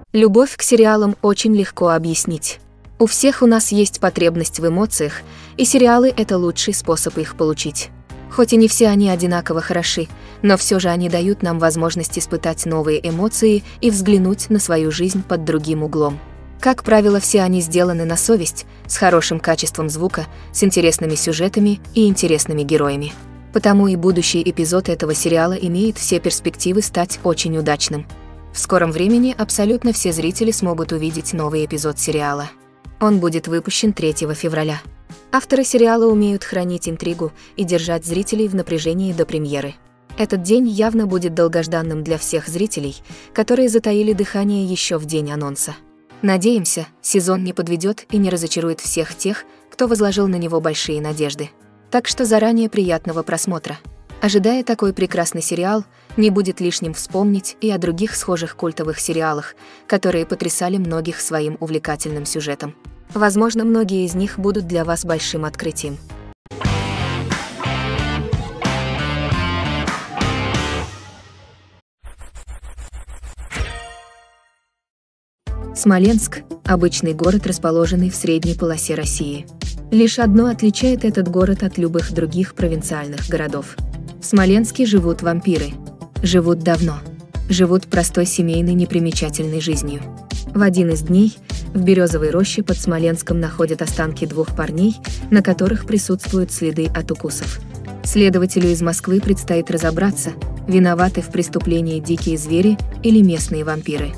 Любовь к сериалам очень легко объяснить. У всех у нас есть потребность в эмоциях, и сериалы – это лучший способ их получить. Хоть и не все они одинаково хороши, но все же они дают нам возможность испытать новые эмоции и взглянуть на свою жизнь под другим углом. Как правило, все они сделаны на совесть, с хорошим качеством звука, с интересными сюжетами и интересными героями. Потому и будущий эпизод этого сериала имеет все перспективы стать очень удачным. В скором времени абсолютно все зрители смогут увидеть новый эпизод сериала. Он будет выпущен 3 февраля. Авторы сериала умеют хранить интригу и держать зрителей в напряжении до премьеры. Этот день явно будет долгожданным для всех зрителей, которые затаили дыхание еще в день анонса. Надеемся, сезон не подведет и не разочарует всех тех, кто возложил на него большие надежды. Так что заранее приятного просмотра. Ожидая такой прекрасный сериал, не будет лишним вспомнить и о других схожих культовых сериалах, которые потрясали многих своим увлекательным сюжетом. Возможно, многие из них будут для вас большим открытием. Смоленск – обычный город, расположенный в средней полосе России. Лишь одно отличает этот город от любых других провинциальных городов. В Смоленске живут вампиры. Живут давно. Живут простой семейной непримечательной жизнью. В один из дней в Березовой роще под Смоленском находят останки 2 парней, на которых присутствуют следы от укусов. Следователю из Москвы предстоит разобраться, виноваты в преступлении дикие звери или местные вампиры.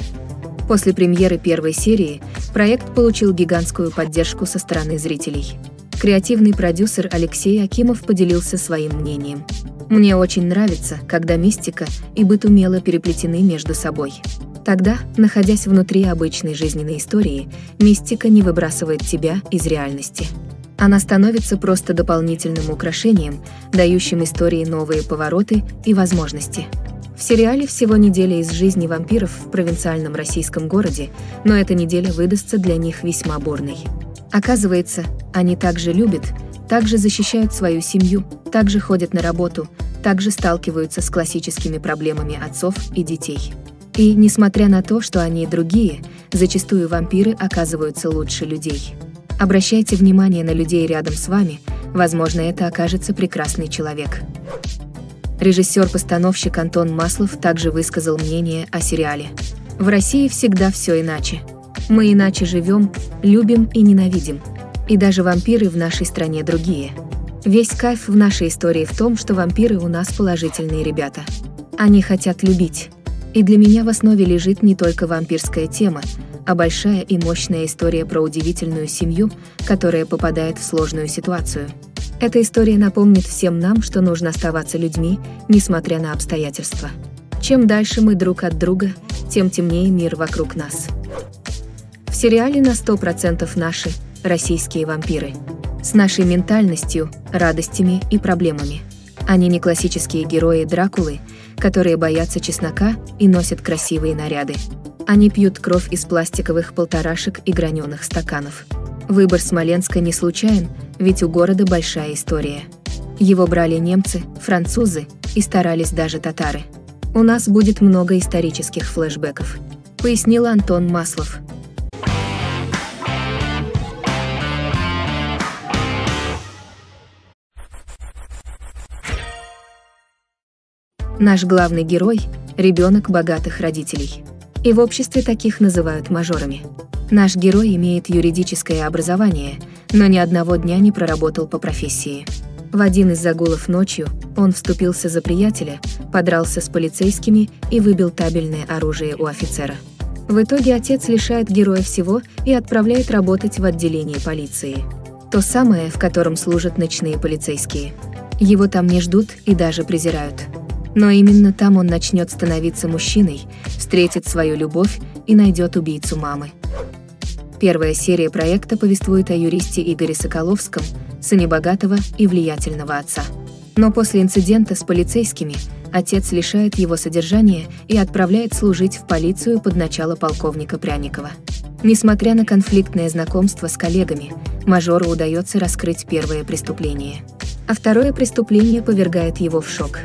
После премьеры первой серии проект получил гигантскую поддержку со стороны зрителей. Креативный продюсер Алексей Акимов поделился своим мнением. «Мне очень нравится, когда мистика и быт умело переплетены между собой. Тогда, находясь внутри обычной жизненной истории, мистика не выбрасывает тебя из реальности. Она становится просто дополнительным украшением, дающим истории новые повороты и возможности». В сериале всего неделя из жизни вампиров в провинциальном российском городе, но эта неделя выдастся для них весьма бурной. Оказывается, они также любят, также защищают свою семью, также ходят на работу, также сталкиваются с классическими проблемами отцов и детей. И, несмотря на то, что они другие, зачастую вампиры оказываются лучше людей. Обращайте внимание на людей рядом с вами, возможно, это окажется прекрасный человек. Режиссер-постановщик Антон Маслов также высказал мнение о сериале. «В России всегда все иначе. Мы иначе живем, любим и ненавидим. И даже вампиры в нашей стране другие. Весь кайф в нашей истории в том, что вампиры у нас положительные ребята. Они хотят любить. И для меня в основе лежит не только вампирская тема, а большая и мощная история про удивительную семью, которая попадает в сложную ситуацию. Эта история напомнит всем нам, что нужно оставаться людьми, несмотря на обстоятельства. Чем дальше мы друг от друга, тем темнее мир вокруг нас». В сериале на 100% наши, российские вампиры. С нашей ментальностью, радостями и проблемами. Они не классические герои Дракулы, которые боятся чеснока и носят красивые наряды. Они пьют кровь из пластиковых полторашек и граненых стаканов. Выбор Смоленска не случайен, ведь у города большая история. Его брали немцы, французы и старались даже татары. «У нас будет много исторических флешбеков», — пояснил Антон Маслов. Наш главный герой – ребенок богатых родителей. И в обществе таких называют мажорами. Наш герой имеет юридическое образование, но ни одного дня не проработал по профессии. В один из загулов ночью он вступился за приятеля, подрался с полицейскими и выбил табельное оружие у офицера. В итоге отец лишает героя всего и отправляет работать в отделение полиции. То самое, в котором служат ночные полицейские. Его там не ждут и даже презирают. Но именно там он начнет становиться мужчиной, встретит свою любовь и найдет убийцу мамы. Первая серия проекта повествует о юристе Игоре Соколовском, сыне богатого и влиятельного отца. Но после инцидента с полицейскими отец лишает его содержания и отправляет служить в полицию под начало полковника Пряникова. Несмотря на конфликтное знакомство с коллегами, мажору удается раскрыть первое преступление. А второе преступление повергает его в шок.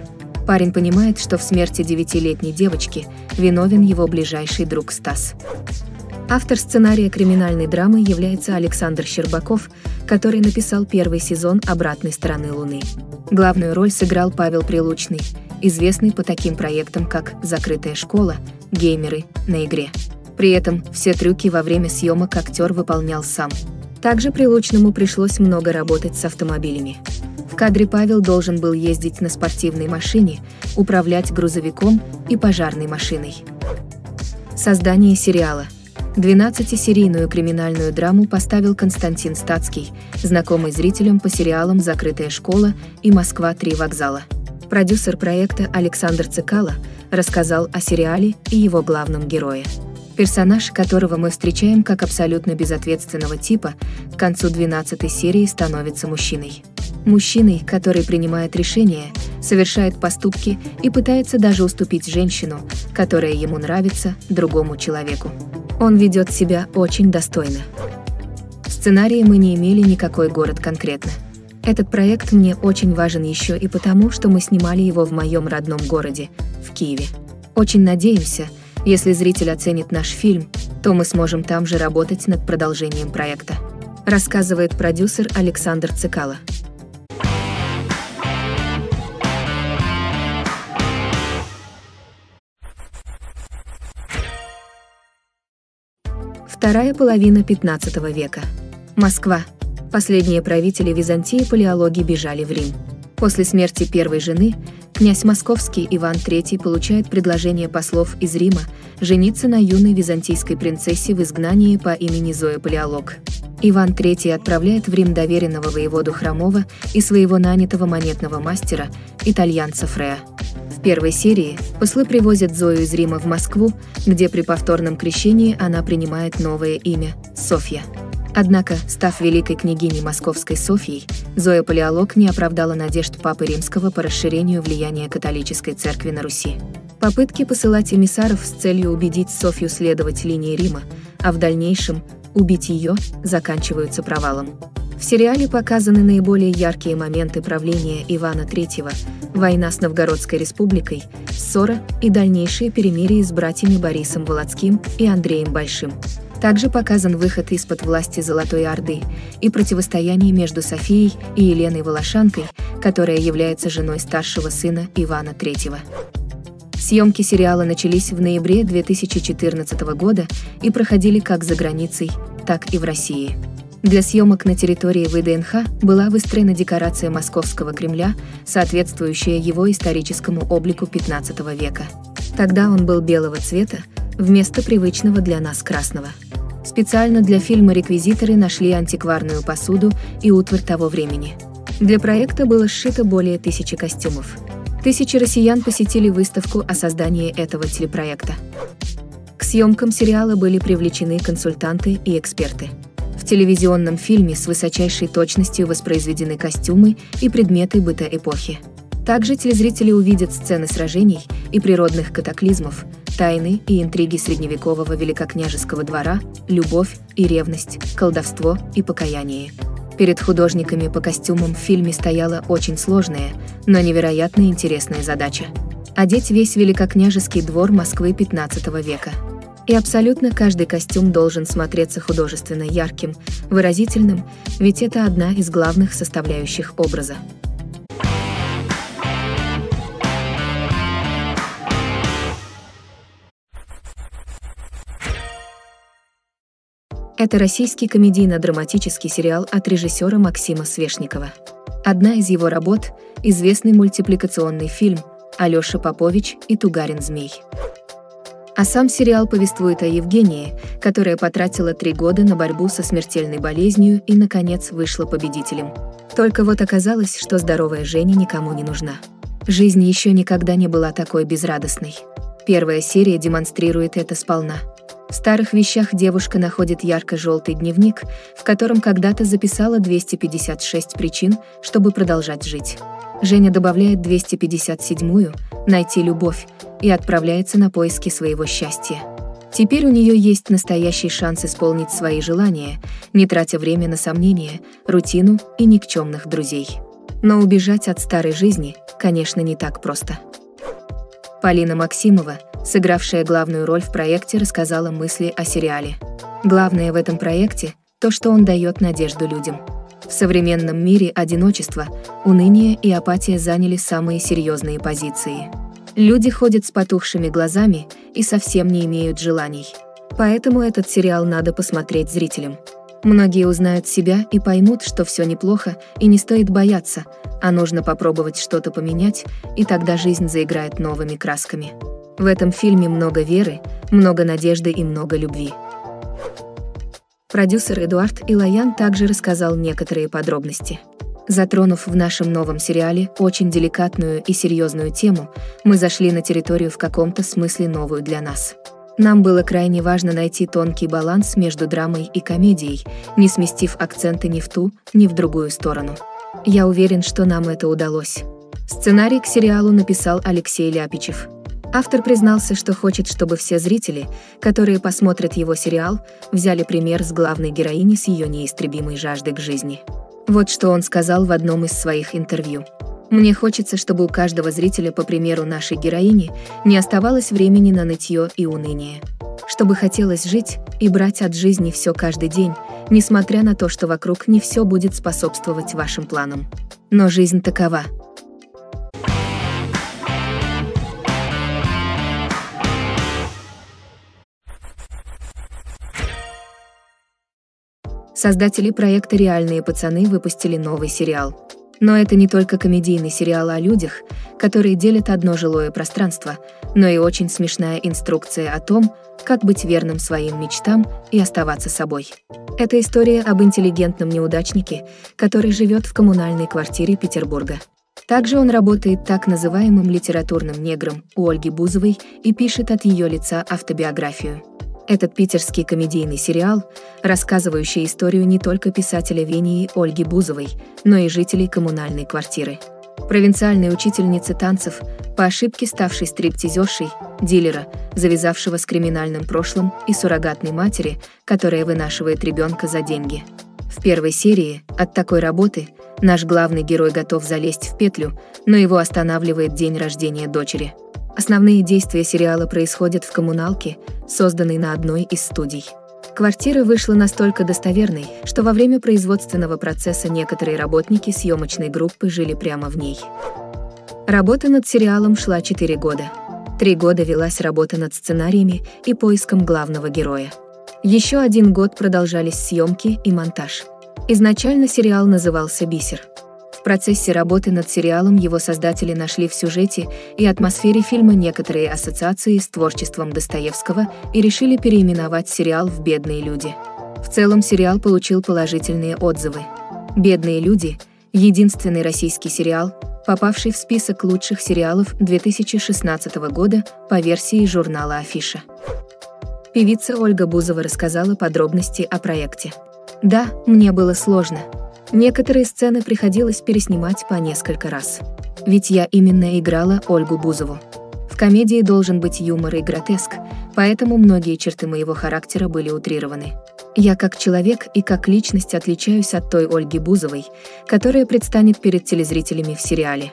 Парень понимает, что в смерти 9-летней девочки виновен его ближайший друг Стас. Автор сценария криминальной драмы является Александр Щербаков, который написал первый сезон «Обратной стороны Луны». Главную роль сыграл Павел Прилучный, известный по таким проектам, как «Закрытая школа», «Геймеры», «На игре». При этом все трюки во время съемок актер выполнял сам. Также Прилучному пришлось много работать с автомобилями. В кадре Павел должен был ездить на спортивной машине, управлять грузовиком и пожарной машиной. Создание сериала. 12-серийную криминальную драму поставил Константин Стацкий, знакомый зрителям по сериалам «Закрытая школа» и «Москва-3 вокзала». Продюсер проекта Александр Цикало рассказал о сериале и его главном герое. Персонаж, которого мы встречаем как абсолютно безответственного типа, к концу 12-й серии становится мужчиной. Мужчиной, который принимает решения, совершает поступки и пытается даже уступить женщину, которая ему нравится, другому человеку. Он ведет себя очень достойно. В сценарии мы не имели никакой город конкретно. Этот проект мне очень важен еще и потому, что мы снимали его в моем родном городе, в Киеве. Очень надеемся, если зритель оценит наш фильм, то мы сможем там же работать над продолжением проекта, рассказывает продюсер Александр Цикало. Вторая половина 15 века. Москва. Последние правители Византии палеологи бежали в Рим. После смерти первой жены, князь Московский Иван III получает предложение послов из Рима жениться на юной византийской принцессе в изгнании по имени Зоя Палеолог. Иван III отправляет в Рим доверенного воеводу Хромова и своего нанятого монетного мастера, итальянца Фреа. В первой серии послы привозят Зою из Рима в Москву, где при повторном крещении она принимает новое имя – Софья. Однако, став великой княгиней Московской Софьей, Зоя Палеолог не оправдала надежд Папы Римского по расширению влияния католической церкви на Руси. Попытки посылать эмиссаров с целью убедить Софью следовать линии Рима, а в дальнейшем убить ее, заканчиваются провалом. В сериале показаны наиболее яркие моменты правления Ивана III, война с Новгородской республикой, ссора и дальнейшие перемирия с братьями Борисом Володским и Андреем Большим. Также показан выход из-под власти Золотой Орды и противостояние между Софией и Еленой Волошанкой, которая является женой старшего сына Ивана III. Съемки сериала начались в ноябре 2014 года и проходили как за границей, так и в России. Для съемок на территории ВДНХ была выстроена декорация Московского Кремля, соответствующая его историческому облику XV века. Тогда он был белого цвета, вместо привычного для нас красного. Специально для фильма реквизиторы нашли антикварную посуду и утварь того времени. Для проекта было сшито более 1000 костюмов. Тысячи россиян посетили выставку о создании этого телепроекта. К съемкам сериала были привлечены консультанты и эксперты. В телевизионном фильме с высочайшей точностью воспроизведены костюмы и предметы быта эпохи. Также телезрители увидят сцены сражений и природных катаклизмов, тайны и интриги средневекового великокняжеского двора, любовь и ревность, колдовство и покаяние. Перед художниками по костюмам в фильме стояла очень сложная, но невероятно интересная задача – одеть весь великокняжеский двор Москвы XV века. И абсолютно каждый костюм должен смотреться художественно ярким, выразительным, ведь это одна из главных составляющих образа. Это российский комедийно-драматический сериал от режиссера Максима Свешникова. Одна из его работ – известный мультипликационный фильм «Алеша Попович и Тугарин Змей». А сам сериал повествует о Евгении, которая потратила 3 года на борьбу со смертельной болезнью и, наконец, вышла победителем. Только вот оказалось, что здоровая Женя никому не нужна. Жизнь еще никогда не была такой безрадостной. Первая серия демонстрирует это сполна. В старых вещах девушка находит ярко-желтый дневник, в котором когда-то записала 256 причин, чтобы продолжать жить. Женя добавляет 257-ю «Найти любовь» и отправляется на поиски своего счастья. Теперь у нее есть настоящий шанс исполнить свои желания, не тратя время на сомнения, рутину и никчемных друзей. Но убежать от старой жизни конечно, не так просто. Полина Максимова, сыгравшая главную роль в проекте, рассказала мысли о сериале. Главное в этом проекте – то, что он дает надежду людям. В современном мире одиночество, уныние и апатия заняли самые серьезные позиции. Люди ходят с потухшими глазами и совсем не имеют желаний. Поэтому этот сериал надо посмотреть зрителям. Многие узнают себя и поймут, что все неплохо и не стоит бояться, а нужно попробовать что-то поменять, и тогда жизнь заиграет новыми красками. В этом фильме много веры, много надежды и много любви. Продюсер Эдуард Илоян также рассказал некоторые подробности. Затронув в нашем новом сериале очень деликатную и серьезную тему, мы зашли на территорию в каком-то смысле новую для нас. Нам было крайне важно найти тонкий баланс между драмой и комедией, не сместив акценты ни в ту, ни в другую сторону. Я уверен, что нам это удалось. Сценарий к сериалу написал Алексей Ляпичев. Автор признался, что хочет, чтобы все зрители, которые посмотрят его сериал, взяли пример с главной героини с ее неистребимой жаждой к жизни. Вот что он сказал в одном из своих интервью. «Мне хочется, чтобы у каждого зрителя, по примеру нашей героини, не оставалось времени на нытье и уныние. Чтобы хотелось жить и брать от жизни все каждый день, несмотря на то, что вокруг не все будет способствовать вашим планам. Но жизнь такова». Создатели проекта «Реальные пацаны» выпустили новый сериал. Но это не только комедийный сериал о людях, которые делят одно жилое пространство, но и очень смешная инструкция о том, как быть верным своим мечтам и оставаться собой. Это история об интеллигентном неудачнике, который живет в коммунальной квартире Петербурга. Также он работает так называемым литературным негром у Ольги Бузовой и пишет от ее лица автобиографию. Этот питерский комедийный сериал, рассказывающий историю не только писателя Вении Ольги Бузовой, но и жителей коммунальной квартиры. Провинциальной учительницы танцев, по ошибке ставшей стриптизершей, дилера, завязавшего с криминальным прошлым, и суррогатной матери, которая вынашивает ребенка за деньги. В первой серии от такой работы наш главный герой готов залезть в петлю, но его останавливает день рождения дочери. Основные действия сериала происходят в коммуналке, созданной на одной из студий. Квартира вышла настолько достоверной, что во время производственного процесса некоторые работники съемочной группы жили прямо в ней. Работа над сериалом шла 4 года. 3 года велась работа над сценариями и поиском главного героя. Еще 1 год продолжались съемки и монтаж. Изначально сериал назывался «Бисер». В процессе работы над сериалом его создатели нашли в сюжете и атмосфере фильма некоторые ассоциации с творчеством Достоевского и решили переименовать сериал в «Бедные люди». В целом сериал получил положительные отзывы. «Бедные люди» — единственный российский сериал, попавший в список лучших сериалов 2016 года по версии журнала «Афиша». Певица Ольга Бузова рассказала подробности о проекте. «Да, мне было сложно. Некоторые сцены приходилось переснимать по несколько раз. Ведь я именно играла Ольгу Бузову. В комедии должен быть юмор и гротеск, поэтому многие черты моего характера были утрированы. Я как человек и как личность отличаюсь от той Ольги Бузовой, которая предстанет перед телезрителями в сериале».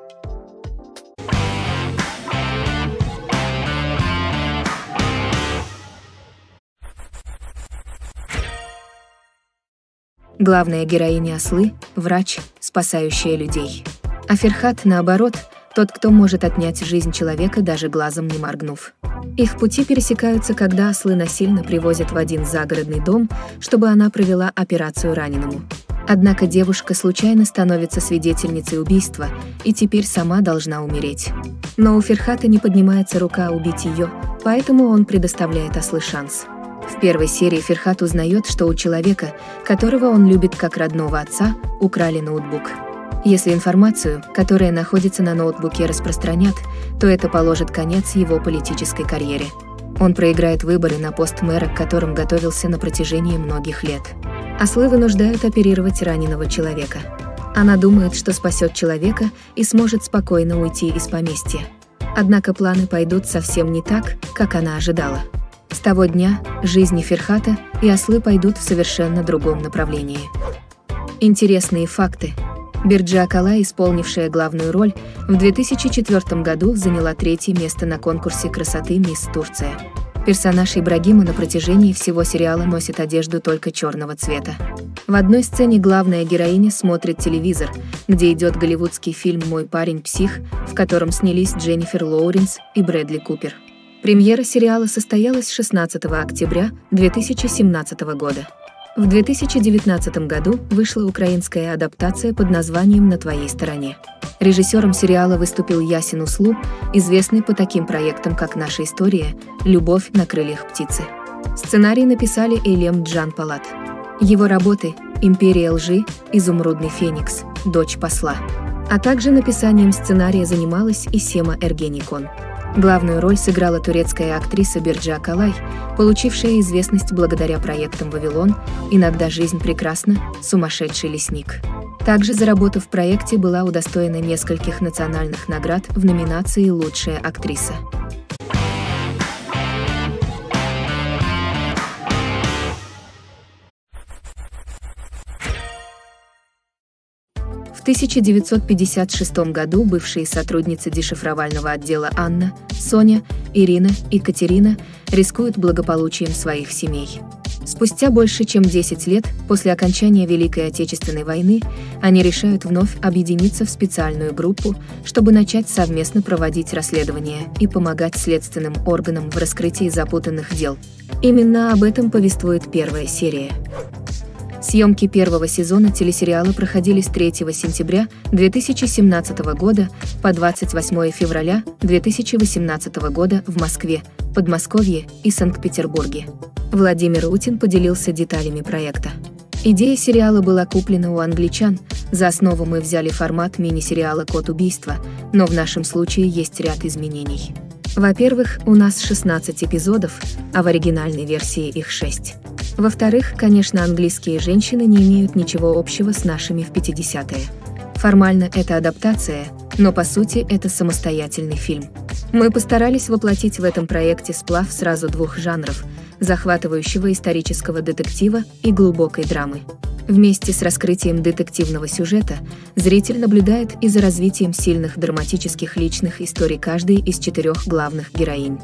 Главная героиня «Ослы» — врач, спасающая людей. А Ферхат, наоборот, тот, кто может отнять жизнь человека, даже глазом не моргнув. Их пути пересекаются, когда ослы насильно привозят в один загородный дом, чтобы она провела операцию раненому. Однако девушка случайно становится свидетельницей убийства и теперь сама должна умереть. Но у Ферхата не поднимается рука убить ее, поэтому он предоставляет ослы шанс. В первой серии Ферхат узнает, что у человека, которого он любит как родного отца, украли ноутбук. Если информацию, которая находится на ноутбуке, распространят, то это положит конец его политической карьере. Он проиграет выборы на пост мэра, к которым готовился на протяжении многих лет. Ослы вынуждают оперировать раненого человека. Она думает, что спасет человека и сможет спокойно уйти из поместья. Однако планы пойдут совсем не так, как она ожидала. С того дня жизни Ферхата и ослы пойдут в совершенно другом направлении. Интересные факты. Берджи Акалай, исполнившая главную роль, в 2004 году заняла 3-е место на конкурсе красоты «Мисс Турция». Персонаж Ибрагима на протяжении всего сериала носит одежду только черного цвета. В одной сцене главная героиня смотрит телевизор, где идет голливудский фильм «Мой парень псих», в котором снялись Дженнифер Лоуренс и Брэдли Купер. Премьера сериала состоялась 16 октября 2017 года. В 2019 году вышла украинская адаптация под названием «На твоей стороне». Режиссером сериала выступил Ясин Услу, известный по таким проектам, как «Наша история», «Любовь на крыльях птицы». Сценарий написали Эйлем Джан Палат. Его работы «Империя лжи», «Изумрудный феникс», «Дочь посла», а также написанием сценария занималась и Сема Эргеникон. Главную роль сыграла турецкая актриса Берджи Акалай, получившая известность благодаря проектам «Вавилон», «Иногда жизнь прекрасна», «Сумасшедший лесник». Также за работу в проекте была удостоена нескольких национальных наград в номинации «Лучшая актриса». В 1956 году бывшие сотрудницы дешифровального отдела Анна, Соня, Ирина и Катерина рискуют благополучием своих семей. Спустя больше чем 10 лет после окончания Великой Отечественной войны они решают вновь объединиться в специальную группу, чтобы начать совместно проводить расследования и помогать следственным органам в раскрытии запутанных дел. Именно об этом повествует 1-я серия. Съемки 1-го сезона телесериала проходили с 3 сентября 2017 года по 28 февраля 2018 года в Москве, Подмосковье и Санкт-Петербурге. Владимир Утин поделился деталями проекта. Идея сериала была куплена у англичан, за основу мы взяли формат мини-сериала «Код убийства», но в нашем случае есть ряд изменений. Во-первых, у нас 16 эпизодов, а в оригинальной версии их 6. Во-вторых, конечно, английские женщины не имеют ничего общего с нашими в 50-е. Формально это адаптация, но по сути это самостоятельный фильм. Мы постарались воплотить в этом проекте сплав сразу 2 жанров – захватывающего исторического детектива и глубокой драмы. Вместе с раскрытием детективного сюжета зритель наблюдает и за развитием сильных драматических личных историй каждой из 4 главных героинь.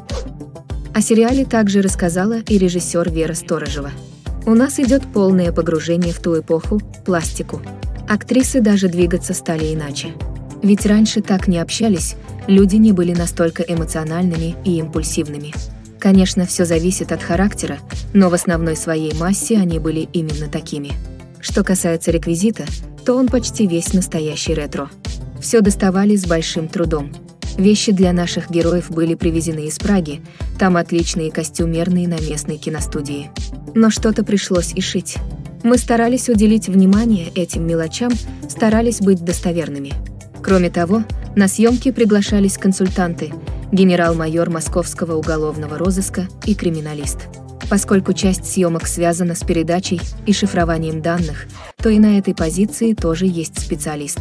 О сериале также рассказала и режиссер Вера Сторожева. У нас идет полное погружение в ту эпоху, пластику. Актрисы даже двигаться стали иначе. Ведь раньше так не общались, люди не были настолько эмоциональными и импульсивными. Конечно, все зависит от характера, но в основной своей массе они были именно такими. Что касается реквизита, то он почти весь настоящий ретро. Все доставали с большим трудом. Вещи для наших героев были привезены из Праги, там отличные костюмерные на местной киностудии. Но что-то пришлось и шить. Мы старались уделить внимание этим мелочам, старались быть достоверными. Кроме того, на съемки приглашались консультанты, генерал-майор московского уголовного розыска и криминалист. Поскольку часть съемок связана с передачей и шифрованием данных, то и на этой позиции тоже есть специалист.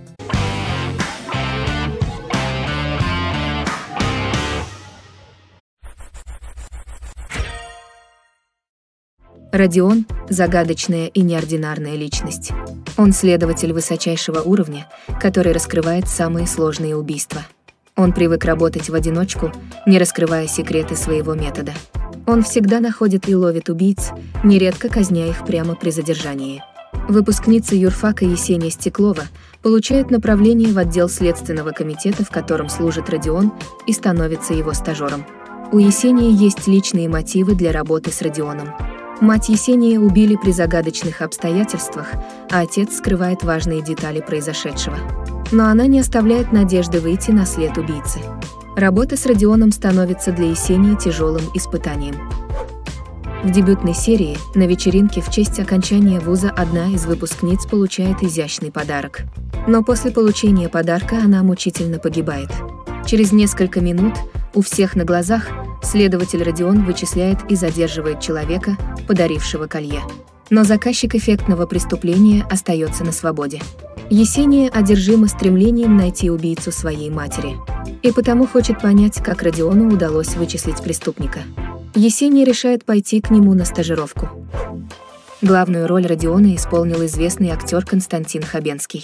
Родион – загадочная и неординарная личность. Он следователь высочайшего уровня, который раскрывает самые сложные убийства. Он привык работать в одиночку, не раскрывая секреты своего метода. Он всегда находит и ловит убийц, нередко казня их прямо при задержании. Выпускница юрфака Есения Стеклова получает направление в отдел Следственного комитета, в котором служит Родион, и становится его стажером. У Есении есть личные мотивы для работы с Родионом. Мать Есения убили при загадочных обстоятельствах, а отец скрывает важные детали произошедшего. Но она не оставляет надежды выйти на след убийцы. Работа с Родионом становится для Есении тяжелым испытанием. В дебютной серии, на вечеринке в честь окончания вуза, одна из выпускниц получает изящный подарок. Но после получения подарка она мучительно погибает. Через несколько минут, у всех на глазах, следователь Родион вычисляет и задерживает человека, подарившего колье. Но заказчик эффектного преступления остается на свободе. Есения одержима стремлением найти убийцу своей матери. И потому хочет понять, как Родиону удалось вычислить преступника. Есения решает пойти к нему на стажировку. Главную роль Родиона исполнил известный актер Константин Хабенский.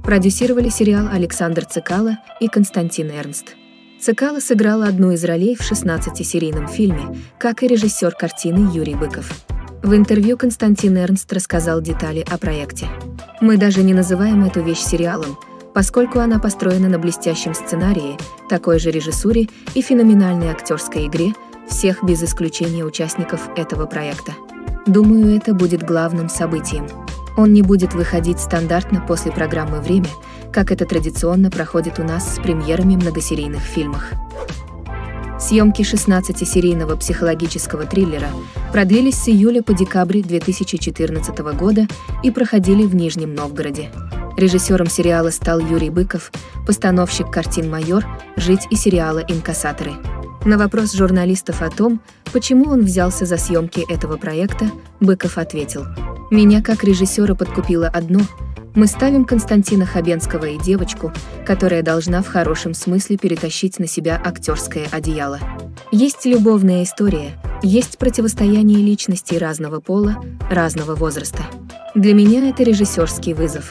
Продюсировали сериал Александр Цекало и Константин Эрнст. Цекало сыграл одну из ролей в 16-серийном фильме, как и режиссер картины Юрий Быков. В интервью Константин Эрнст рассказал детали о проекте. «Мы даже не называем эту вещь сериалом, поскольку она построена на блестящем сценарии, такой же режиссуре и феноменальной актерской игре всех без исключения участников этого проекта. Думаю, это будет главным событием. Он не будет выходить стандартно после программы «Время», как это традиционно проходит у нас с премьерами многосерийных фильмов». Съемки 16-серийного психологического триллера продлились с июля по декабрь 2014 года и проходили в Нижнем Новгороде. Режиссером сериала стал Юрий Быков, постановщик картин «Майор», «Жить» и сериала «Инкассаторы». На вопрос журналистов о том, почему он взялся за съемки этого проекта, Быков ответил: «Меня как режиссера подкупило одно – мы ставим Константина Хабенского и девочку, которая должна в хорошем смысле перетащить на себя актерское одеяло. Есть любовная история, есть противостояние личностей разного пола, разного возраста. Для меня это режиссерский вызов».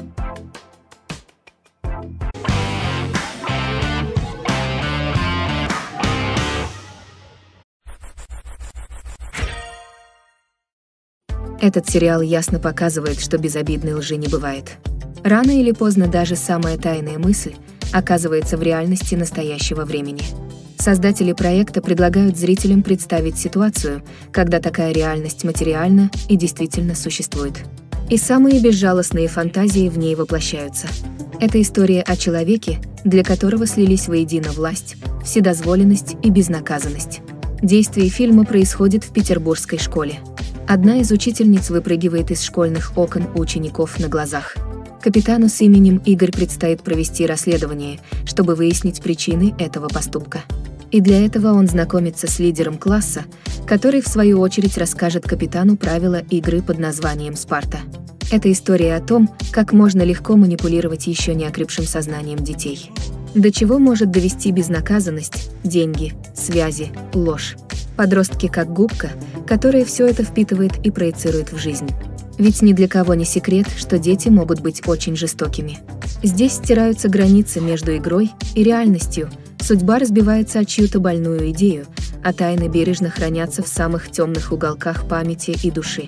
Этот сериал ясно показывает, что безобидной лжи не бывает. Рано или поздно даже самая тайная мысль оказывается в реальности настоящего времени. Создатели проекта предлагают зрителям представить ситуацию, когда такая реальность материальна и действительно существует. И самые безжалостные фантазии в ней воплощаются. Это история о человеке, для которого слились воедино власть, вседозволенность и безнаказанность. Действие фильма происходит в петербургской школе. Одна из учительниц выпрыгивает из школьных окон у учеников на глазах. Капитану с именем Игорь предстоит провести расследование, чтобы выяснить причины этого поступка. И для этого он знакомится с лидером класса, который в свою очередь расскажет капитану правила игры под названием «Спарта». Это история о том, как можно легко манипулировать еще не окрепшим сознанием детей. До чего может довести безнаказанность, деньги, связи, ложь. Подростки как губка, которая все это впитывает и проецирует в жизнь. Ведь ни для кого не секрет, что дети могут быть очень жестокими. Здесь стираются границы между игрой и реальностью, судьба разбивается о чью-то больную идею, а тайны бережно хранятся в самых темных уголках памяти и души.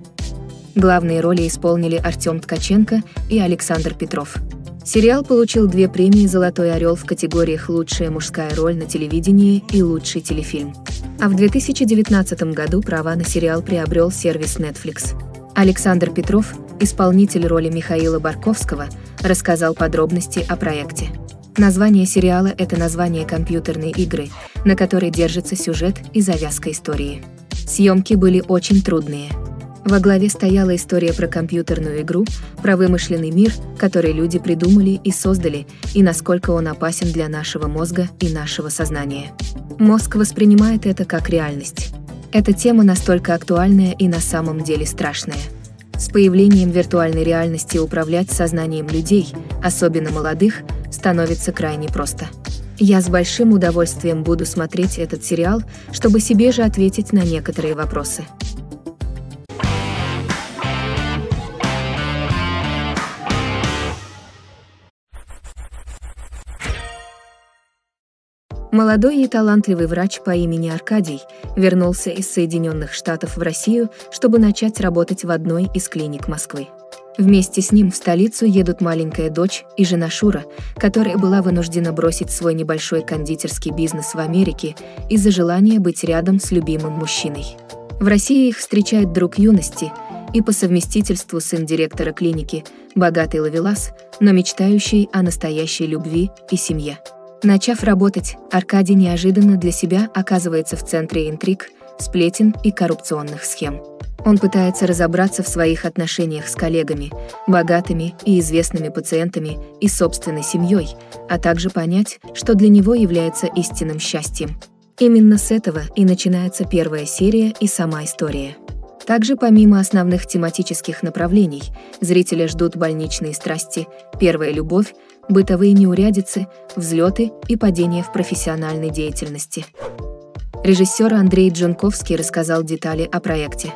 Главные роли исполнили Артем Ткаченко и Александр Петров. Сериал получил 2 премии «Золотой орел» в категориях «Лучшая мужская роль на телевидении» и «Лучший телефильм». А в 2019 году права на сериал приобрел сервис Netflix. Александр Петров, исполнитель роли Михаила Барковского, рассказал подробности о проекте. Название сериала – это название компьютерной игры, на которой держится сюжет и завязка истории. Съемки были очень трудные. Во главе стояла история про компьютерную игру, про вымышленный мир, который люди придумали и создали, и насколько он опасен для нашего мозга и нашего сознания. Мозг воспринимает это как реальность. Эта тема настолько актуальная и на самом деле страшная. С появлением виртуальной реальности управлять сознанием людей, особенно молодых, становится крайне просто. Я с большим удовольствием буду смотреть этот сериал, чтобы себе же ответить на некоторые вопросы. Молодой и талантливый врач по имени Аркадий вернулся из Соединенных Штатов в Россию, чтобы начать работать в одной из клиник Москвы. Вместе с ним в столицу едут маленькая дочь и жена Шура, которая была вынуждена бросить свой небольшой кондитерский бизнес в Америке из-за желания быть рядом с любимым мужчиной. В России их встречает друг юности и по совместительству сын директора клиники, богатый ловелас, но мечтающий о настоящей любви и семье. Начав работать, Аркадий неожиданно для себя оказывается в центре интриг, сплетен и коррупционных схем. Он пытается разобраться в своих отношениях с коллегами, богатыми и известными пациентами и собственной семьей, а также понять, что для него является истинным счастьем. Именно с этого и начинается первая серия и сама история. Также помимо основных тематических направлений, зрителя ждут больничные страсти, первая любовь, бытовые неурядицы, взлеты и падения в профессиональной деятельности. Режиссер Андрей Джунковский рассказал детали о проекте.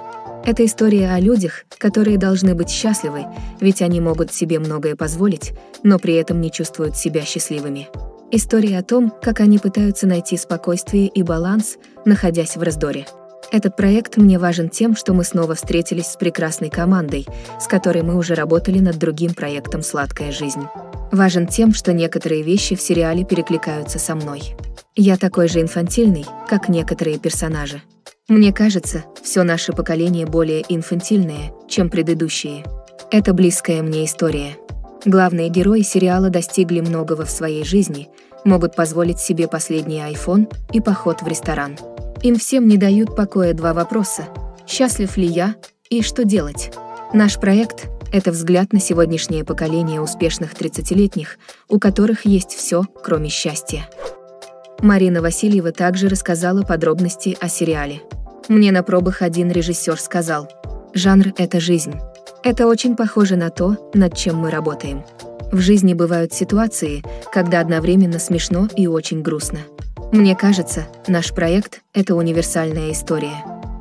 Это история о людях, которые должны быть счастливы, ведь они могут себе многое позволить, но при этом не чувствуют себя счастливыми. История о том, как они пытаются найти спокойствие и баланс, находясь в раздоре. Этот проект мне важен тем, что мы снова встретились с прекрасной командой, с которой мы уже работали над другим проектом «Сладкая жизнь». Важен тем, что некоторые вещи в сериале перекликаются со мной. Я такой же инфантильный, как некоторые персонажи. Мне кажется, все наше поколение более инфантильное, чем предыдущие. Это близкая мне история. Главные герои сериала достигли многого в своей жизни, могут позволить себе последний iPhone и поход в ресторан. Им всем не дают покоя два вопроса: счастлив ли я и что делать? Наш проект – это взгляд на сегодняшнее поколение успешных 30-летних, у которых есть все, кроме счастья. Марина Васильева также рассказала подробности о сериале. Мне на пробах один режиссер сказал: жанр – это жизнь. Это очень похоже на то, над чем мы работаем. В жизни бывают ситуации, когда одновременно смешно и очень грустно. Мне кажется, наш проект – это универсальная история.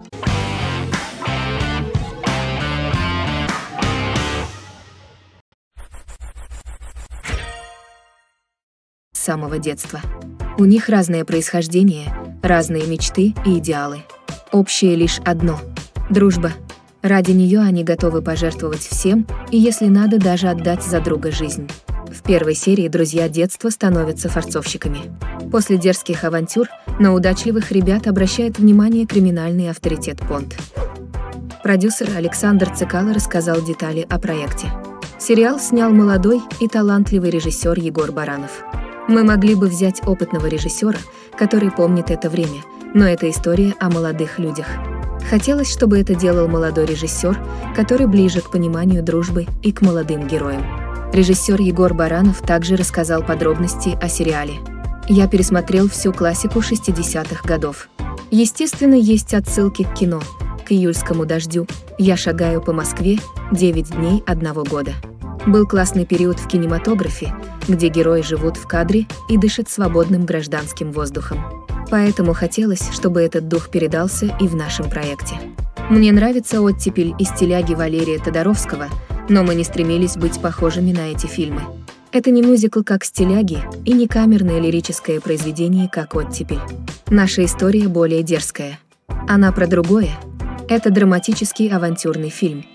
С самого детства. У них разное происхождение, разные мечты и идеалы. Общее лишь одно – дружба. Ради нее они готовы пожертвовать всем, и если надо, даже отдать за друга жизнь. В первой серии друзья детства становятся форцовщиками. После дерзких авантюр на удачливых ребят обращает внимание криминальный авторитет Понт. Продюсер Александр Цикало рассказал детали о проекте. Сериал снял молодой и талантливый режиссер Егор Баранов. Мы могли бы взять опытного режиссера, который помнит это время, но это история о молодых людях. Хотелось, чтобы это делал молодой режиссер, который ближе к пониманию дружбы и к молодым героям. Режиссер Егор Баранов также рассказал подробности о сериале. Я пересмотрел всю классику 60-х годов. Естественно, есть отсылки к кино, к июльскому дождю, «Я шагаю по Москве», «9 дней одного года». Был классный период в кинематографе, где герои живут в кадре и дышат свободным гражданским воздухом. Поэтому хотелось, чтобы этот дух передался и в нашем проекте. Мне нравится оттепель и стиляги Валерия Тодоровского, но мы не стремились быть похожими на эти фильмы. Это не мюзикл, как стиляги, и не камерное лирическое произведение, как оттепель. Наша история более дерзкая. Она про другое. Это драматический авантюрный фильм.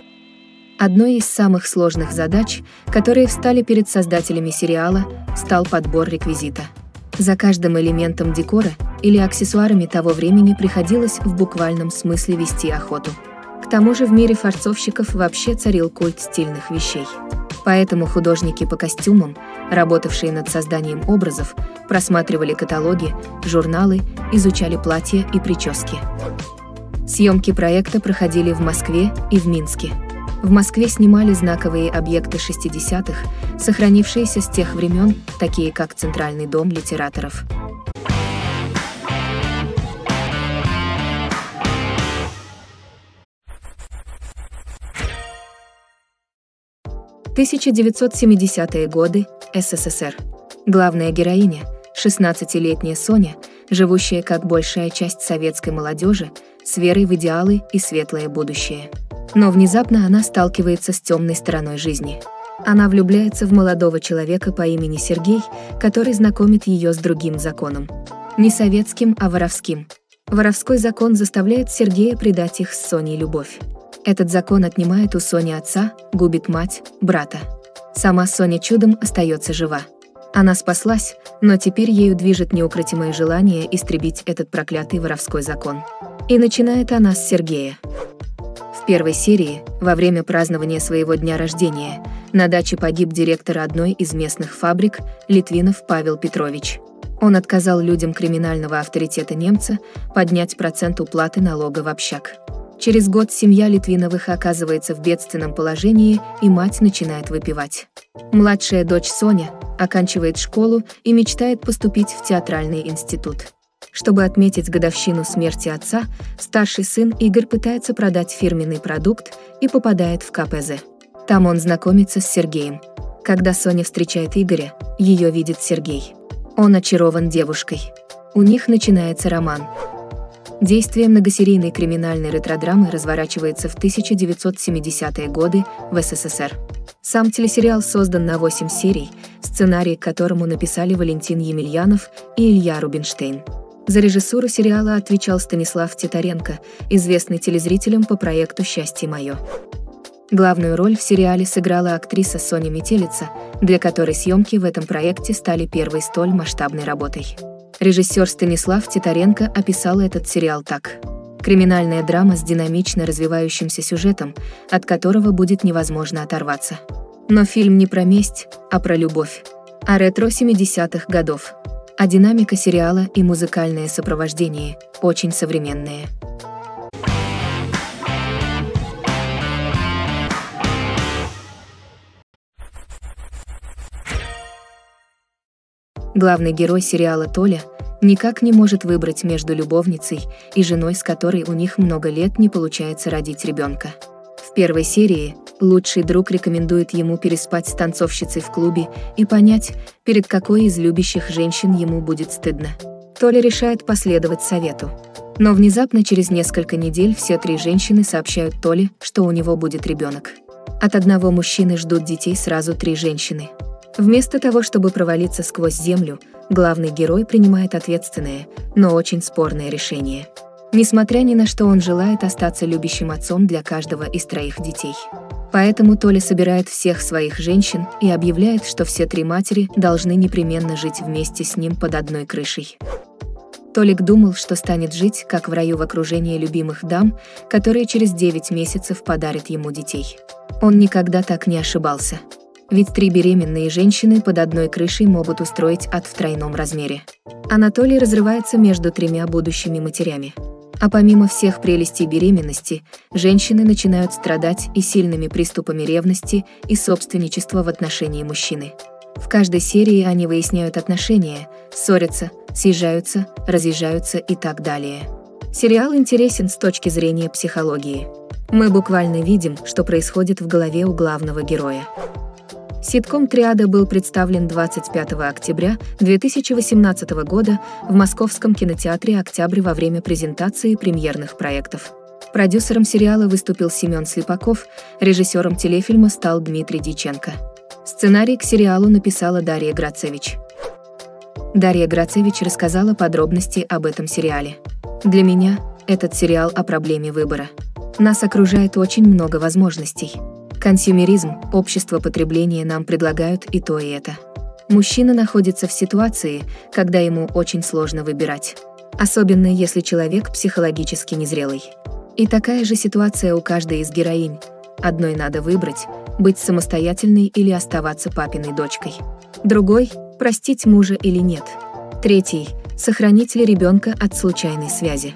Одной из самых сложных задач, которые встали перед создателями сериала, стал подбор реквизита. За каждым элементом декора или аксессуарами того времени приходилось в буквальном смысле вести охоту. К тому же в мире форцовщиков вообще царил культ стильных вещей. Поэтому художники по костюмам, работавшие над созданием образов, просматривали каталоги, журналы, изучали платья и прически. Съемки проекта проходили в Москве и в Минске. В Москве снимали знаковые объекты 60-х, сохранившиеся с тех времен, такие как Центральный дом литераторов. – 1970-е годы, СССР. Главная героиня – 16-летняя Соня, живущая, как большая часть советской молодежи, с верой в идеалы и светлое будущее. Но внезапно она сталкивается с темной стороной жизни. Она влюбляется в молодого человека по имени Сергей, который знакомит ее с другим законом. Не советским, а воровским. Воровской закон заставляет Сергея предать их с Соней любовь. Этот закон отнимает у Сони отца, губит мать, брата. Сама Соня чудом остается жива. Она спаслась, но теперь ею движет неукротимое желание истребить этот проклятый воровской закон. И начинает она с Сергея. В первой серии, во время празднования своего дня рождения, на даче погиб директор одной из местных фабрик, Литвинов Павел Петрович. Он отказал людям криминального авторитета немца поднять процент уплаты налога в общак. Через год семья Литвиновых оказывается в бедственном положении, и мать начинает выпивать. Младшая дочь Соня оканчивает школу и мечтает поступить в театральный институт. Чтобы отметить годовщину смерти отца, старший сын Игорь пытается продать фирменный продукт и попадает в КПЗ. Там он знакомится с Сергеем. Когда Соня встречает Игоря, ее видит Сергей. Он очарован девушкой. У них начинается роман. Действие многосерийной криминальной ретродрамы разворачивается в 1970-е годы в СССР. Сам телесериал создан на 8 серий, сценарий к которому написали Валентин Емельянов и Илья Рубинштейн. За режиссуру сериала отвечал Станислав Титаренко, известный телезрителям по проекту «Счастье мое». Главную роль в сериале сыграла актриса Соня Метелица, для которой съемки в этом проекте стали первой столь масштабной работой. Режиссер Станислав Титаренко описал этот сериал так: криминальная драма с динамично развивающимся сюжетом, от которого будет невозможно оторваться. Но фильм не про месть, а про любовь. А ретро 70-х годов. А динамика сериала и музыкальное сопровождение очень современные. Главный герой сериала Толя никак не может выбрать между любовницей и женой, с которой у них много лет не получается родить ребенка. В первой серии лучший друг рекомендует ему переспать с танцовщицей в клубе и понять, перед какой из любящих женщин ему будет стыдно. Толя решает последовать совету. Но внезапно через несколько недель все 3 женщины сообщают Толе, что у него будет ребенок. От одного мужчины ждут детей сразу 3 женщины. Вместо того, чтобы провалиться сквозь землю, главный герой принимает ответственное, но очень спорное решение. Несмотря ни на что, он желает остаться любящим отцом для каждого из 3 детей. Поэтому Толя собирает всех своих женщин и объявляет, что все 3 матери должны непременно жить вместе с ним под одной крышей. Толик думал, что станет жить, как в раю, в окружении любимых дам, которые через 9 месяцев подарят ему детей. Он никогда так не ошибался. Ведь 3 беременные женщины под одной крышей могут устроить ад в 3-м размере. Анатолий разрывается между 3 будущими матерями. А помимо всех прелестей беременности, женщины начинают страдать и сильными приступами ревности и собственничества в отношении мужчины. В каждой серии они выясняют отношения, ссорятся, съезжаются, разъезжаются и так далее. Сериал интересен с точки зрения психологии. Мы буквально видим, что происходит в голове у главного героя. Ситком «Триада» был представлен 25 октября 2018 года в Московском кинотеатре «Октябрь» во время презентации премьерных проектов. Продюсером сериала выступил Семен Слепаков, режиссером телефильма стал Дмитрий Дьяченко. Сценарий к сериалу написала Дарья Грацевич. Дарья Грацевич рассказала подробности об этом сериале. Для меня этот сериал о проблеме выбора. Нас окружает очень много возможностей. Консюмеризм, общество потребления нам предлагают и то, и это. Мужчина находится в ситуации, когда ему очень сложно выбирать. Особенно если человек психологически незрелый. И такая же ситуация у каждой из героинь. Одной надо выбрать, быть самостоятельной или оставаться папиной дочкой. Другой – простить мужа или нет. Третий – сохранить ли ребенка от случайной связи.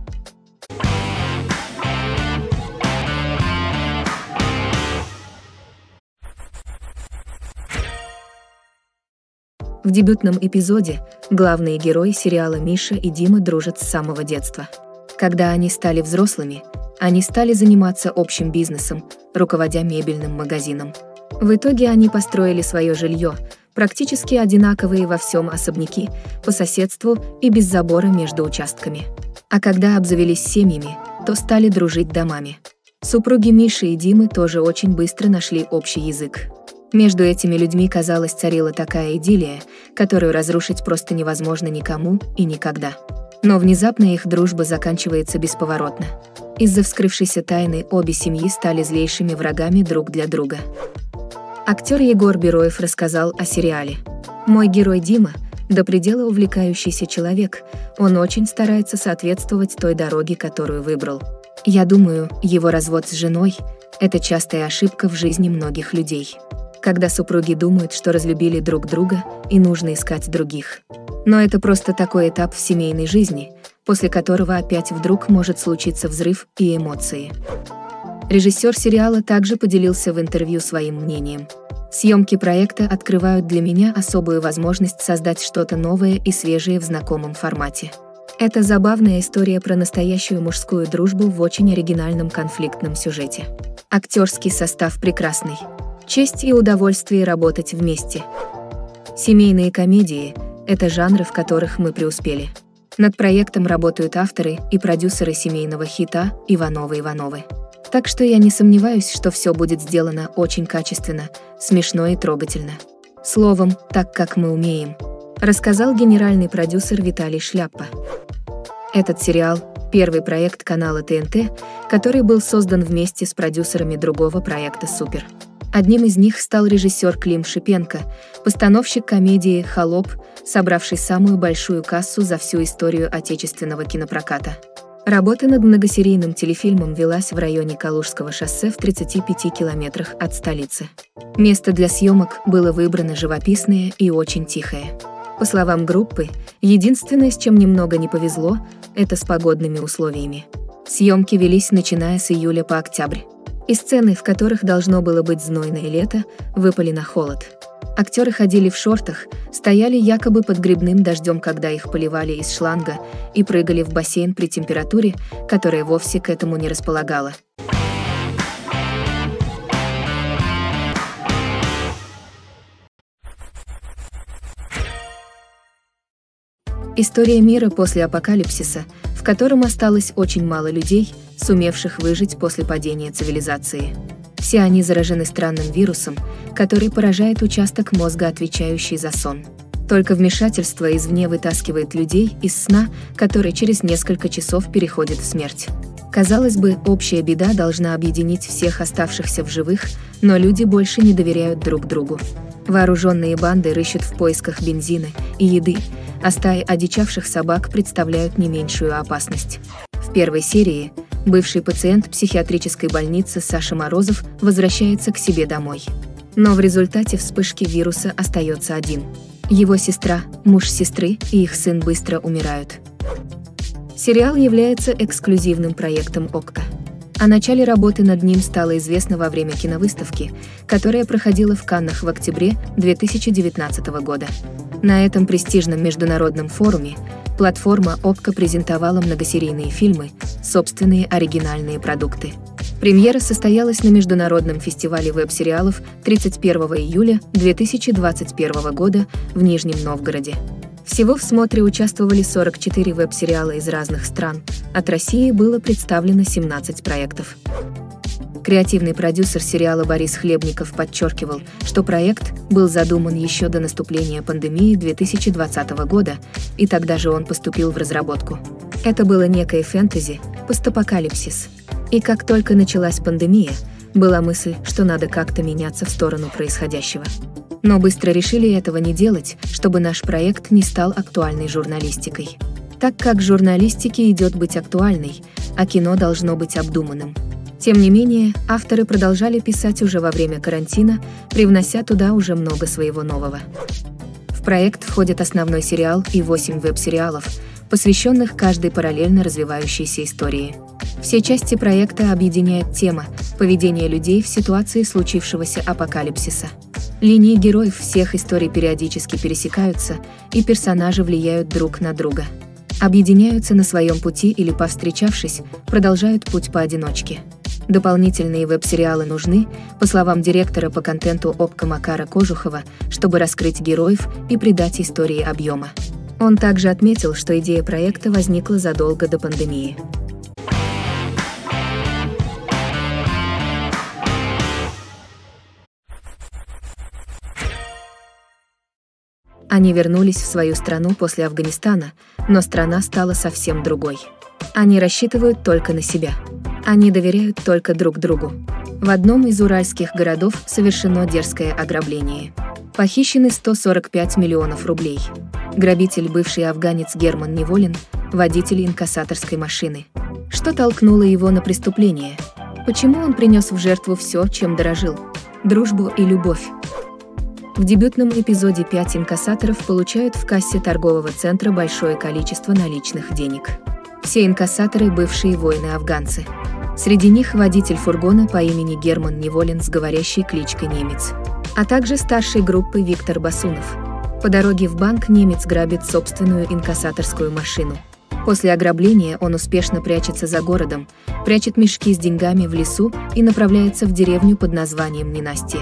В дебютном эпизоде главные герои сериала Миша и Дима дружат с самого детства. Когда они стали взрослыми, они стали заниматься общим бизнесом, руководя мебельным магазином. В итоге они построили свое жилье, практически одинаковые во всем особняки, по соседству и без забора между участками. А когда обзавелись семьями, то стали дружить домами. Супруги Миши и Димы тоже очень быстро нашли общий язык. Между этими людьми, казалось, царила такая идиллия, которую разрушить просто невозможно никому и никогда. Но внезапно их дружба заканчивается бесповоротно. Из-за вскрывшейся тайны обе семьи стали злейшими врагами друг для друга. Актер Егор Бероев рассказал о сериале. «Мой герой Дима – до предела увлекающийся человек, он очень старается соответствовать той дороге, которую выбрал. Я думаю, его развод с женой – это частая ошибка в жизни многих людей. Когда супруги думают, что разлюбили друг друга и нужно искать других. Но это просто такой этап в семейной жизни, после которого опять вдруг может случиться взрыв и эмоции». Режиссер сериала также поделился в интервью своим мнением. «Съемки проекта открывают для меня особую возможность создать что-то новое и свежее в знакомом формате. Это забавная история про настоящую мужскую дружбу в очень оригинальном конфликтном сюжете. Актерский состав прекрасный. Честь и удовольствие работать вместе. Семейные комедии – это жанры, в которых мы преуспели. Над проектом работают авторы и продюсеры семейного хита «Ивановы-Ивановы». Так что я не сомневаюсь, что все будет сделано очень качественно, смешно и трогательно. Словом, так как мы умеем, рассказал генеральный продюсер Виталий Шляпа. Этот сериал – первый проект канала ТНТ, который был создан вместе с продюсерами другого проекта «Супер». Одним из них стал режиссер Клим Шипенко, постановщик комедии «Холоп», собравший самую большую кассу за всю историю отечественного кинопроката. Работа над многосерийным телефильмом велась в районе Калужского шоссе в 35 километрах от столицы. Место для съемок было выбрано живописное и очень тихое. По словам группы, единственное, с чем немного не повезло, это с погодными условиями. Съемки велись начиная с июля по октябрь. И сцены, в которых должно было быть знойное лето, выпали на холод. Актеры ходили в шортах, стояли якобы под грибным дождем, когда их поливали из шланга, и прыгали в бассейн при температуре, которая вовсе к этому не располагала. История мира после апокалипсиса, в котором осталось очень мало людей, сумевших выжить после падения цивилизации. Все они заражены странным вирусом, который поражает участок мозга, отвечающий за сон. Только вмешательство извне вытаскивает людей из сна, который через несколько часов переходит в смерть. Казалось бы, общая беда должна объединить всех оставшихся в живых, но люди больше не доверяют друг другу. Вооруженные банды рыщут в поисках бензина и еды, а стаи одичавших собак представляют не меньшую опасность. В первой серии бывший пациент психиатрической больницы Саша Морозов возвращается к себе домой. Но в результате вспышки вируса остается один. Его сестра, муж сестры и их сын быстро умирают. Сериал является эксклюзивным проектом ОККО. О начале работы над ним стало известно во время киновыставки, которая проходила в Каннах в октябре 2019 года. На этом престижном международном форуме платформа ОККО презентовала многосерийные фильмы, собственные оригинальные продукты. Премьера состоялась на международном фестивале веб-сериалов 31 июля 2021 года в Нижнем Новгороде. Всего в смотре участвовали 44 веб-сериала из разных стран, от России было представлено 17 проектов. Креативный продюсер сериала Борис Хлебников подчеркивал, что проект был задуман еще до наступления пандемии 2020 года, и тогда же он поступил в разработку. Это было некое фэнтези, постапокалипсис. И как только началась пандемия, была мысль, что надо как-то меняться в сторону происходящего. Но быстро решили этого не делать, чтобы наш проект не стал актуальной журналистикой. Так как журналистике идет быть актуальной, а кино должно быть обдуманным. Тем не менее, авторы продолжали писать уже во время карантина, привнося туда уже много своего нового. В проект входит основной сериал и 8 веб-сериалов, посвященных каждой параллельно развивающейся истории. Все части проекта объединяет тема поведения людей в ситуации случившегося апокалипсиса. Линии героев всех историй периодически пересекаются, и персонажи влияют друг на друга. Объединяются на своем пути или, повстречавшись, продолжают путь поодиночке. Дополнительные веб-сериалы нужны, по словам директора по контенту ОККО Макара Кожухова, чтобы раскрыть героев и придать истории объема. Он также отметил, что идея проекта возникла задолго до пандемии. Они вернулись в свою страну после Афганистана, но страна стала совсем другой. Они рассчитывают только на себя. Они доверяют только друг другу. В одном из уральских городов совершено дерзкое ограбление. Похищены 145 миллионов рублей. Грабитель – бывший афганец Герман Неволин, водитель инкассаторской машины. Что толкнуло его на преступление? Почему он принес в жертву все, чем дорожил? Дружбу и любовь. В дебютном эпизоде 5 инкассаторов получают в кассе торгового центра большое количество наличных денег. Все инкассаторы – бывшие воины-афганцы. Среди них водитель фургона по имени Герман Неволин с говорящей кличкой Немец, а также старший группы Виктор Басунов. По дороге в банк немец грабит собственную инкассаторскую машину. После ограбления он успешно прячется за городом, прячет мешки с деньгами в лесу и направляется в деревню под названием Ненастье.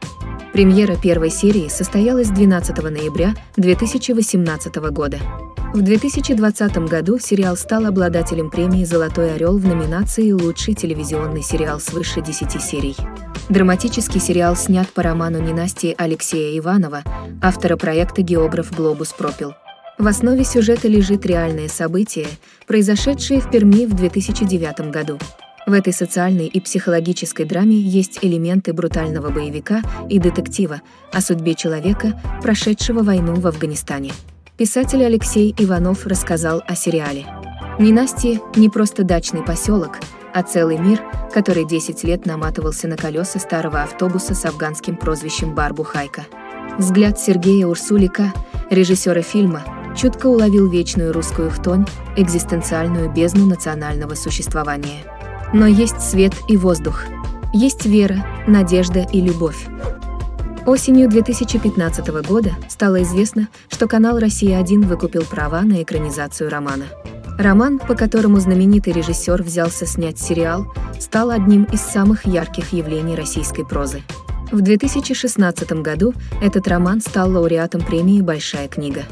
Премьера первой серии состоялась 12 ноября 2018 года. В 2020 году сериал стал обладателем премии «Золотой орел» в номинации «Лучший телевизионный сериал» свыше 10 серий. Драматический сериал снят по роману ненастья Алексея Иванова, автора проекта «Географ Глобус пропил». В основе сюжета лежит реальные события, произошедшие в Перми в 2009 году. В этой социальной и психологической драме есть элементы брутального боевика и детектива о судьбе человека, прошедшего войну в Афганистане. Писатель Алексей Иванов рассказал о сериале. Ненастье – не просто дачный поселок, а целый мир, который 10 лет наматывался на колеса старого автобуса с афганским прозвищем Барбухайка. Взгляд Сергея Урсулика, режиссера фильма, чутко уловил вечную русскую хтонь, экзистенциальную бездну национального существования. Но есть свет и воздух. Есть вера, надежда и любовь. Осенью 2015 года стало известно, что канал «Россия-1» выкупил права на экранизацию романа. Роман, по которому знаменитый режиссер взялся снять сериал, стал одним из самых ярких явлений российской прозы. В 2016 году этот роман стал лауреатом премии «Большая книга».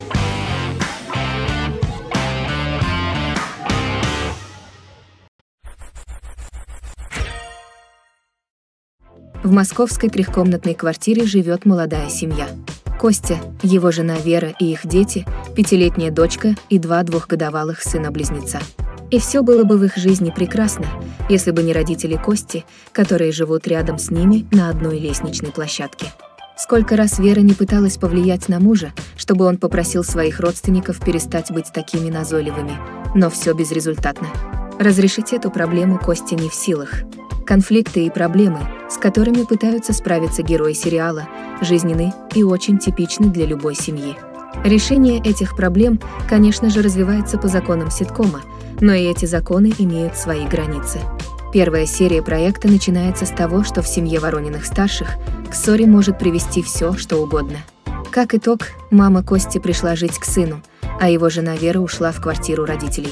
В московской трехкомнатной квартире живет молодая семья. Костя, его жена Вера и их дети, 5-летняя дочка и 2 двухгодовалых сына-близнеца. И все было бы в их жизни прекрасно, если бы не родители Кости, которые живут рядом с ними на одной лестничной площадке. Сколько раз Вера не пыталась повлиять на мужа, чтобы он попросил своих родственников перестать быть такими назойливыми, но все безрезультатно. Разрешить эту проблему Костя не в силах. Конфликты и проблемы, с которыми пытаются справиться герои сериала, жизненны и очень типичны для любой семьи. Решение этих проблем, конечно же, развивается по законам ситкома, но и эти законы имеют свои границы. Первая серия проекта начинается с того, что в семье Ворониных-старших к ссоре может привести все, что угодно. Как итог, мама Кости пришла жить к сыну, а его жена Вера ушла в квартиру родителей.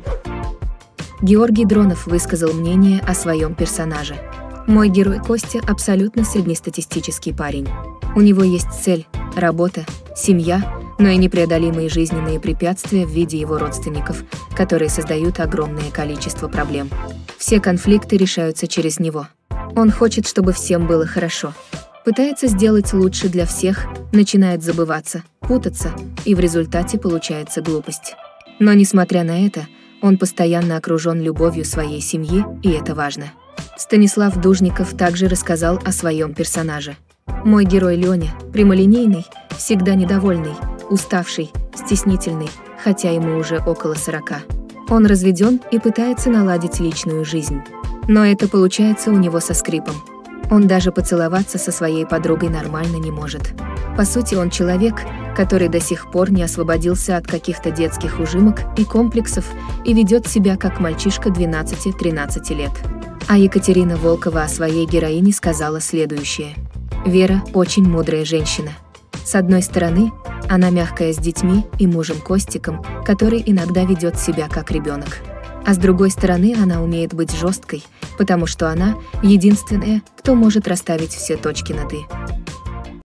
Георгий Дронов высказал мнение о своем персонаже. «Мой герой Костя абсолютно среднестатистический парень. У него есть цель, работа, семья, но и непреодолимые жизненные препятствия в виде его родственников, которые создают огромное количество проблем. Все конфликты решаются через него. Он хочет, чтобы всем было хорошо. Пытается сделать лучше для всех, начинает забываться, путаться, и в результате получается глупость. Но несмотря на это, он постоянно окружен любовью своей семьи, и это важно». Станислав Дужников также рассказал о своем персонаже. «Мой герой Леня прямолинейный, всегда недовольный, уставший, стеснительный, хотя ему уже около 40. Он разведен и пытается наладить личную жизнь. Но это получается у него со скрипом. Он даже поцеловаться со своей подругой нормально не может. По сути, он человек, который до сих пор не освободился от каких-то детских ужимок и комплексов и ведет себя как мальчишка 12-13 лет». А Екатерина Волкова о своей героине сказала следующее. «Вера – очень мудрая женщина. С одной стороны, она мягкая с детьми и мужем Костиком, который иногда ведет себя как ребенок. А с другой стороны, она умеет быть жесткой, потому что она единственная, кто может расставить все точки над «и».